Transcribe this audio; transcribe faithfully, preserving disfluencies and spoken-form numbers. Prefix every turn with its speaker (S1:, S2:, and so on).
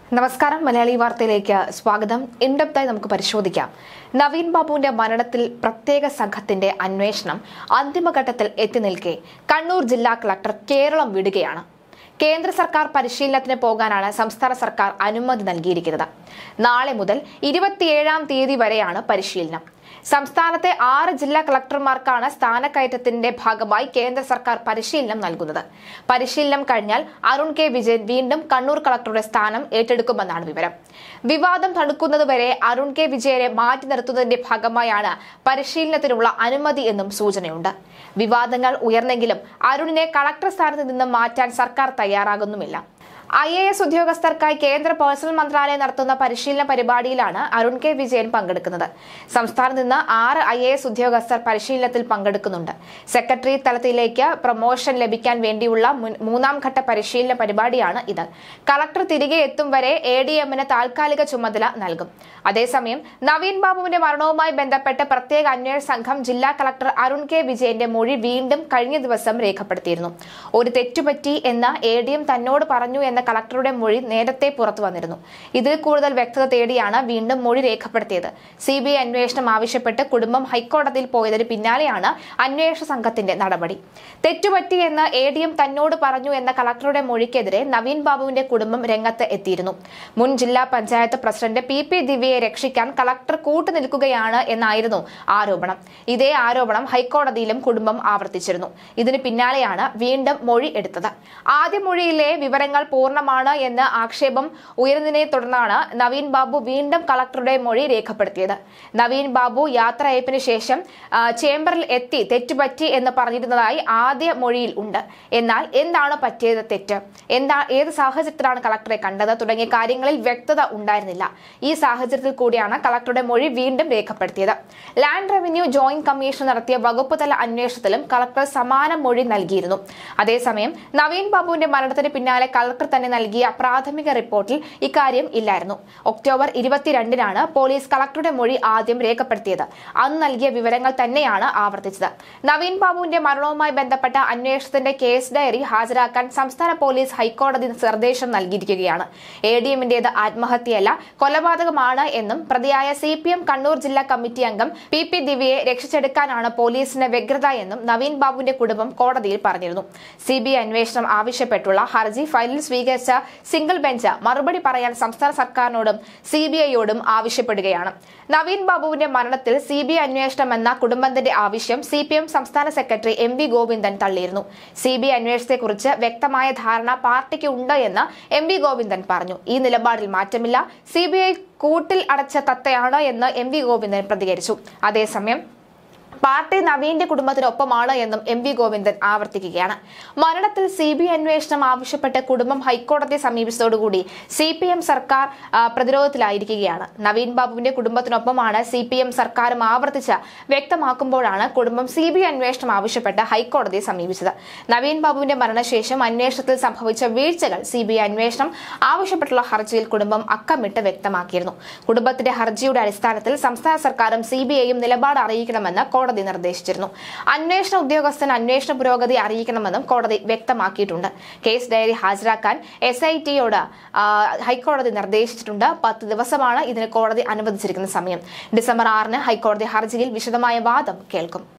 S1: നമസ്കാരം, മലയാളി വാർത്തയിലേക്ക് സ്വാഗതം. ഇൻഡെപ്തായി നമുക്ക് പരിശോധിക്കാം. നവീൻ ബാബുവിന്റെ മരണത്തിൽ പ്രത്യേക സംഘത്തിന്റെ അന്വേഷണം അന്തിമഘട്ടത്തിൽ എത്തി നിൽക്കെ കണ്ണൂർ ജില്ലാ കളക്ടർ കേരളം വിടുകയാണ്. കേന്ദ്ര സർക്കാർ പരിശീലനത്തിന് പോകാനാണ് സംസ്ഥാന സർക്കാർ അനുമതി നൽകിയിരിക്കുന്നത്. നാളെ മുതൽ ഇരുപത്തിയേഴാം തീയതി വരെയാണ് പരിശീലനം. സംസ്ഥാനത്തെ ആറ് ജില്ലാ കളക്ടർമാർക്കാണ് സ്ഥാനക്കയറ്റത്തിന്റെ ഭാഗമായി കേന്ദ്ര സർക്കാർ പരിശീലനം നൽകുന്നത്. പരിശീലനം കഴിഞ്ഞാൽ അരുൺ കെ വിജയൻ വീണ്ടും കണ്ണൂർ കളക്ടറുടെ സ്ഥാനം ഏറ്റെടുക്കുമെന്നാണ് വിവരം. വിവാദം തണുക്കുന്നതുവരെ അരുൺ കെ വിജയനെ മാറ്റി നിർത്തുന്നതിന്റെ ഭാഗമായാണ് പരിശീലനത്തിനുള്ള അനുമതി എന്നും സൂചനയുണ്ട്. വിവാദങ്ങൾ ഉയർന്നെങ്കിലും അരുണിനെ കളക്ടർ സ്ഥാനത്ത് നിന്ന് മാറ്റാൻ സർക്കാർ തയ്യാറാകുന്നുമില്ല. ഐ എ എസ് ഉദ്യോഗസ്ഥർക്കായി കേന്ദ്ര പേഴ്സണൽ മന്ത്രാലയം നടത്തുന്ന പരിശീലന പരിപാടിയിലാണ് അരുൺ കെ വിജയൻ പങ്കെടുക്കുന്നത്. സംസ്ഥാനത്ത് നിന്ന് ആറ് ഐ എ എസ് ഉദ്യോഗസ്ഥർ പരിശീലനത്തിൽ പങ്കെടുക്കുന്നുണ്ട്. സെക്രട്ടറി തലത്തിലേക്ക് പ്രൊമോഷൻ ലഭിക്കാൻ വേണ്ടിയുള്ള മൂന്നാം ഘട്ട പരിശീലന പരിപാടിയാണ് ഇത്. കളക്ടർ തിരികെ എത്തും വരെ എ ഡി എമ്മിന് താൽക്കാലിക ചുമതല നൽകും. അതേസമയം നവീൻ ബാബുവിന്റെ മരണവുമായി ബന്ധപ്പെട്ട് പ്രത്യേക അന്വേഷണ സംഘം ജില്ലാ കളക്ടർ അരുൺ കെ വിജയന്റെ മൊഴി വീണ്ടും കഴിഞ്ഞ ദിവസം രേഖപ്പെടുത്തിയിരുന്നു. ഒരു തെറ്റുപറ്റി എന്ന് എ ഡി എം തന്നോട് പറഞ്ഞു എന്ന കളക്ടറുടെ മൊഴി നേരത്തെ പുറത്തു വന്നിരുന്നു. ഇതിൽ കൂടുതൽ വ്യക്തത തേടിയാണ് വീണ്ടും മൊഴി രേഖപ്പെടുത്തിയത്. സി ബി ഐ അന്വേഷണം ആവശ്യപ്പെട്ട് കുടുംബം ഹൈക്കോടതിയിൽ പോയതിന് പിന്നാലെയാണ് അന്വേഷണ സംഘത്തിന്റെ നടപടി. തെറ്റുപറ്റി എന്ന് എ ഡി എം തന്നോട് പറഞ്ഞു എന്ന കളക്ടറുടെ മൊഴിക്കെതിരെ നവീൻ ബാബുവിന്റെ കുടുംബം രംഗത്ത് എത്തിയിരുന്നു. മുൻ ജില്ലാ പഞ്ചായത്ത് പ്രസിഡന്റ് പി പി ദിവ്യയെ രക്ഷിക്കാൻ കളക്ടർ കൂട്ടുനിൽക്കുകയാണ് എന്നായിരുന്നു ആരോപണം. ഇതേ ആരോപണം ഹൈക്കോടതിയിലും കുടുംബം ആവർത്തിച്ചിരുന്നു. ഇതിന് പിന്നാലെയാണ് വീണ്ടും മൊഴി എടുത്തത്. ആദ്യ മൊഴിയിലെ വിവരങ്ങൾ പൂർണ്ണമാണ് എന്ന ആക്ഷേപം ഉയർന്നതിനെ തുടർന്നാണ് നവീൻ ബാബു വീണ്ടും കളക്ടറുടെ മൊഴി രേഖപ്പെടുത്തിയത്. നവീൻ ബാബു യാത്രയയപ്പിന് ശേഷം ചേംബറിൽ എത്തി തെറ്റുപറ്റി എന്ന് പറഞ്ഞിരുന്നതായി ആദ്യ മൊഴിയിൽ ഉണ്ട്. എന്നാൽ എന്താണ് പറ്റിയത് തെറ്റ്, എന്താ ഏത് സാഹചര്യത്തിലാണ് കളക്ടറെ കണ്ടത് തുടങ്ങിയ കാര്യങ്ങളിൽ വ്യക്തത ഉണ്ടായിരുന്നില്ല. ഈ സാഹചര്യത്തിൽ കൂടിയാണ് കളക്ടറുടെ മൊഴി വീണ്ടും രേഖപ്പെടുത്തിയത്. ലാൻഡ് റവന്യൂ ജോയിന്റ് കമ്മീഷൻ നടത്തിയ വകുപ്പ് തല അന്വേഷണത്തിലും കളക്ടർ സമാന മൊഴി നൽകിയിരുന്നു. അതേസമയം നവീൻ ബാബുവിന്റെ മരണത്തിന് പിന്നാലെ കളക്ടർ തന്നെ നൽകിയ പ്രാഥമിക റിപ്പോർട്ടിൽ ഇക്കാര്യം ഇല്ലായിരുന്നു. ഒക്ടോബർ ഇരുപത്തിരണ്ടിനാണ് പോലീസ് കളക്ടറുടെ മൊഴി ആദ്യം രേഖപ്പെടുത്തിയത്. അന്ന് നൽകിയ വിവരങ്ങൾ തന്നെയാണ് ആവർത്തിച്ചത്. നവീൻ ബാബുവിന്റെ മരണവുമായി ബന്ധപ്പെട്ട അന്വേഷണത്തിന്റെ കേസ് ഡയറി ഹാജരാക്കാൻ സംസ്ഥാന പോലീസ് ഹൈക്കോടതി നിർദ്ദേശം നൽകിയിരിക്കുകയാണ്. എ ഡി എമ്മിന്റേത് ആത്മഹത്യയല്ല, കൊലപാതകമാണ് എന്നും പ്രതിയായ സി പി എം കണ്ണൂർ ജില്ലാ കമ്മിറ്റി അംഗം പി പി ദിവ്യയെ രക്ഷിച്ചെടുക്കാനാണ് പോലീസിന്റെ വ്യഗ്രത എന്നും നവീൻ ബാബുവിന്റെ കുടുംബം കോടതിയിൽ പറഞ്ഞിരുന്നു. സി ബി ഐ അന്വേഷണം ആവശ്യപ്പെട്ടുള്ള ഹർജി ഫയലിൽ സ്വീകരിച്ച സിംഗിൾ ബെഞ്ച് മറുപടി പറയാൻ സംസ്ഥാന സർക്കാരിനോടും സി ബി ഐയോടും ആവശ്യപ്പെടുകയാണ്. നവീൻ ബാബുവിന്റെ മരണത്തിൽ സി ബി ഐ അന്വേഷണമെന്ന കുടുംബത്തിന്റെ ആവശ്യം സി പി എം സംസ്ഥാന സെക്രട്ടറി എം വി ഗോവിന്ദൻ തള്ളിയിരുന്നു. സി ബി ഐ അന്വേഷണത്തെക്കുറിച്ച് വ്യക്തമായ ധാരണ പാർട്ടിക്ക് ഉണ്ട് എന്ന് എം വി ഗോവിന്ദൻ പറഞ്ഞു. ഈ നിലപാടിൽ മാറ്റമില്ല, സി ബി ഐ കൂട്ടിൽ അടച്ച തത്തയാണ് എന്ന് എം വി ഗോവിന്ദൻ പ്രതികരിച്ചു. അതേസമയം പാർട്ടി നവീന്റെ കുടുംബത്തിനൊപ്പമാണ് എന്നും എം വി ഗോവിന്ദൻ ആവർത്തിക്കുകയാണ്. മരണത്തിൽ സി ബി ഐ അന്വേഷണം ആവശ്യപ്പെട്ട് കുടുംബം ഹൈക്കോടതിയെ സമീപിച്ചതോടുകൂടി സി പി എം സർക്കാർ പ്രതിരോധത്തിലായിരിക്കുകയാണ്. നവീൻ ബാബുവിന്റെ കുടുംബത്തിനൊപ്പമാണ് സി പി എം സർക്കാരും ആവർത്തിച്ച് വ്യക്തമാക്കുമ്പോഴാണ് കുടുംബം സി ബി ഐ അന്വേഷണം ആവശ്യപ്പെട്ട് ഹൈക്കോടതിയെ സമീപിച്ചത്. നവീൻ ബാബുവിന്റെ മരണശേഷം അന്വേഷണത്തിൽ സംഭവിച്ച വീഴ്ചകൾ സി ബി ഐ അന്വേഷണം ആവശ്യപ്പെട്ടുള്ള ഹർജിയിൽ കുടുംബം അക്കമിട്ട് വ്യക്തമാക്കിയിരുന്നു. കുടുംബത്തിന്റെ ഹർജിയുടെ അടിസ്ഥാനത്തിൽ സംസ്ഥാന സർക്കാരും സി ബി ഐയും നിലപാട് അറിയിക്കണമെന്ന് കോടതി നിർദ്ദേശിച്ചിരുന്നു. അന്വേഷണ ഉദ്യോഗസ്ഥൻ അന്വേഷണ പുരോഗതി അറിയിക്കണമെന്നും കോടതി വ്യക്തമാക്കിയിട്ടുണ്ട്. കേസ് ഡയറി ഹാജരാക്കാൻ എസ് ഐ ടിയോട് ഹൈക്കോടതി നിർദ്ദേശിച്ചിട്ടുണ്ട്. പത്ത് ദിവസമാണ് ഇതിന് കോടതി അനുവദിച്ചിരിക്കുന്ന സമയം. ഡിസംബർ ആറിന് ഹൈക്കോടതി ഹർജിയിൽ വിശദമായ വാദം കേൾക്കും.